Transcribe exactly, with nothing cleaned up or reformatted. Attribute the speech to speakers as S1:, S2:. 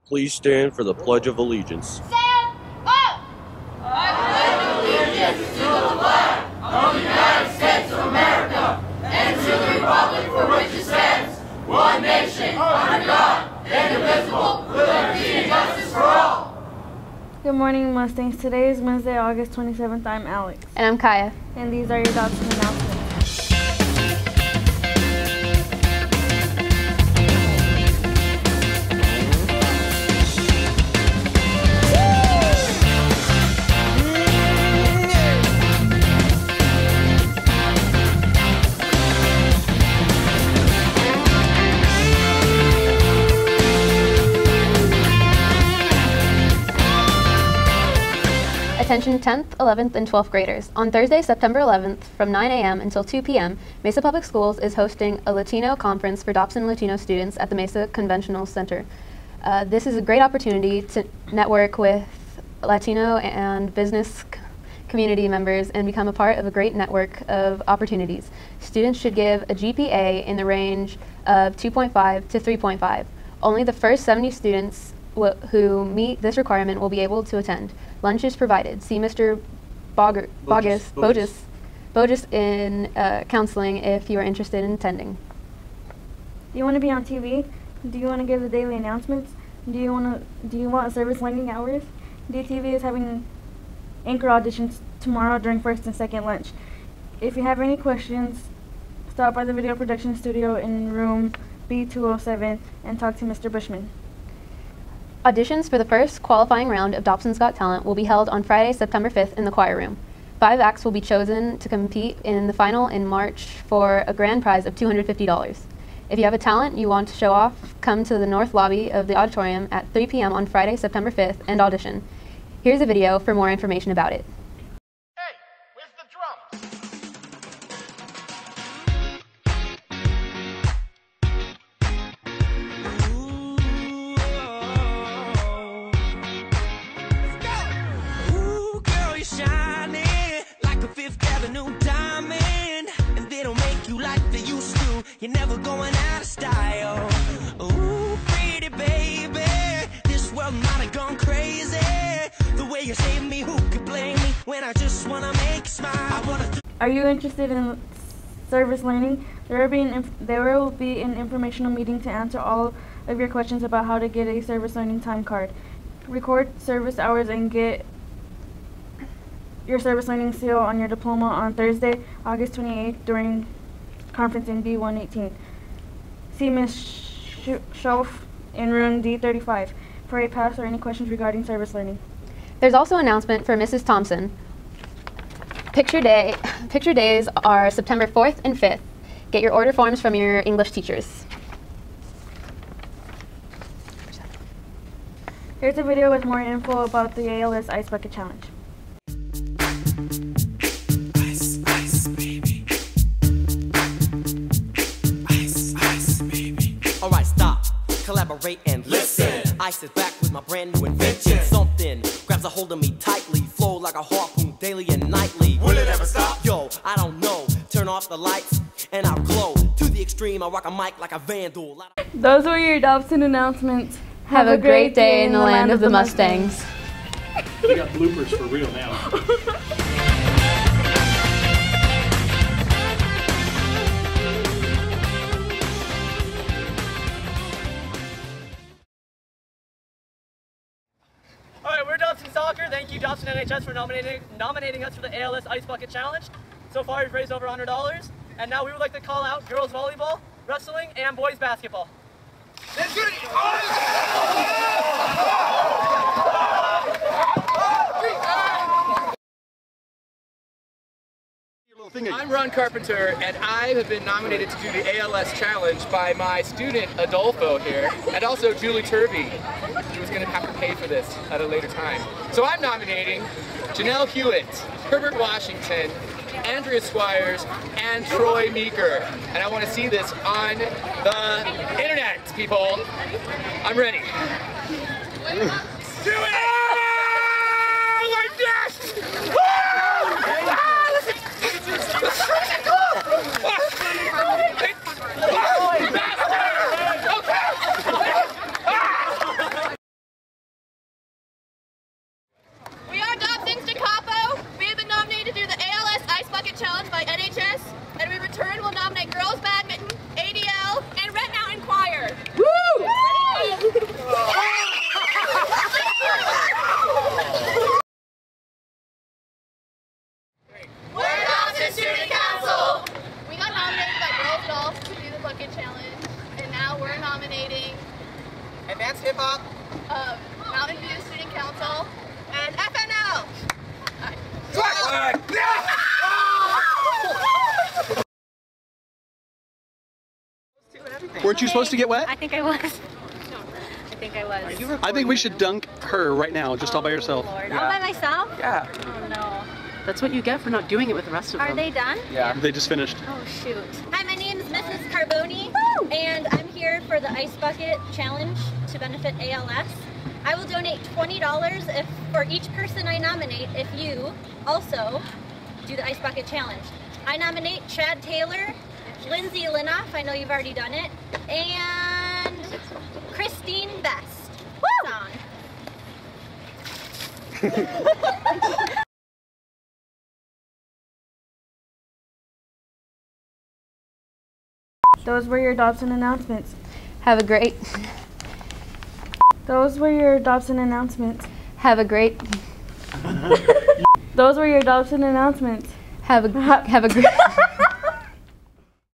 S1: Please stand for the Pledge of Allegiance.
S2: Stand up! I pledge allegiance to the flag of the United States of America and to the republic for which it stands, one nation, under God, indivisible, with liberty and justice for all.
S3: Good morning, Mustangs. Today is Wednesday, August twenty-seventh. I'm Alex.
S4: And I'm Kaya.
S3: And these are your thoughts and announcements.
S4: Attention tenth, eleventh, and twelfth graders. On Thursday, September eleventh, from nine A M until two P M, Mesa Public Schools is hosting a Latino conference for Dobson Latino students at the Mesa Conventional Center. Uh, this is a great opportunity to network with Latino and business c community members and become a part of a great network of opportunities. Students should give a G P A in the range of two point five to three point five. Only the first seventy students who meet this requirement will be able to attend. Lunch is provided. See Mister Boger, Bogus, Bogus, Bogus in uh, counseling if you are interested in attending.
S3: Do you want to be on T V? Do you want to give the daily announcements? Do you want to? Do you want service learning hours? D T V is having anchor auditions tomorrow during first and second lunch. If you have any questions, stop by the video production studio in room B two oh seven and talk to Mister Bushman.
S4: Auditions for the first qualifying round of Dobson's Got Talent will be held on Friday, September fifth in the choir room. Five acts will be chosen to compete in the final in March for a grand prize of two hundred fifty dollars. If you have a talent you want to show off, come to the north lobby of the auditorium at three P M on Friday, September fifth and audition. Here's a video for more information about it.
S5: Hey, where's the drum?
S6: You're never going out of style. Ooh, pretty baby, this world might have gone crazy. The way you save me, who could blame me when I just wanna make you smile? I wanna
S3: Are you interested in service learning? There will be an there will be an informational meeting to answer all of your questions about how to get a service learning time card. Record service hours and get your service learning seal on your diploma on Thursday, August twenty-eighth during conference in B one eighteen. See Miz Schoff in room D thirty-five for a pass or any questions regarding service learning.
S4: There's also an announcement for Missus Thompson. Picture day, picture days are September fourth and fifth. Get your order forms from your English teachers.
S3: Here's a video with more info about the A L S Ice Bucket Challenge.
S7: Alright, stop, collaborate and listen. Ice is back with my brand new invention. Something grabs a hold of me tightly, flow like a harpoon daily and nightly.
S5: Will it ever stop?
S7: Yo, I don't know. Turn off the lights and I'll glow. To the extreme, I rock a mic like a vandal.
S3: Those were your Dobson announcements.
S4: Have, Have a great day in the land of the Mustangs.
S8: We got bloopers for real now.
S9: Alright, we're Dobson Soccer. Thank you, Dobson N H S, for nominating, nominating us for the A L S Ice Bucket Challenge. So far, we've raised over one hundred dollars. And now we would like to call out girls volleyball, wrestling, and boys basketball.
S10: I'm Ron Carpenter, and I have been nominated to do the A L S Challenge by my student Adolfo here, and also Julie Turvey, who was going to have to pay for this at a later time. So I'm nominating Janelle Hewitt, Herbert Washington, Andrea Squires, and Troy Meeker. And I want to see this on the internet, people. I'm ready. Do it!
S11: Bucket Challenge, and now we're nominating
S7: Advanced Hip Hop,
S11: uh, Mountain View Student Council, and F N L.
S12: Weren't you supposed to get wet?
S13: I think I was. I think I was.
S12: I think we should dunk her right now, just all by yourself.
S13: Lord. All by myself?
S12: Yeah.
S13: Oh no.
S14: That's what you get for not doing it with the rest of
S13: Are
S14: them.
S13: they done?
S12: Yeah. They just finished.
S13: Oh shoot. Hi, my name is Missus Carboni, and I'm here for the Ice Bucket Challenge to benefit A L S. I will donate twenty dollars if for each person I nominate if you also do the Ice Bucket Challenge. I nominate Chad Taylor, Lindsay Linoff, I know you've already done it, and Christine Best. Woo! Song.
S3: Those were your Dobson announcements.
S4: Have a great.
S3: Those were your Dobson announcements.
S4: Have a great.
S3: Those were your Dobson announcements.
S4: Have a have a great.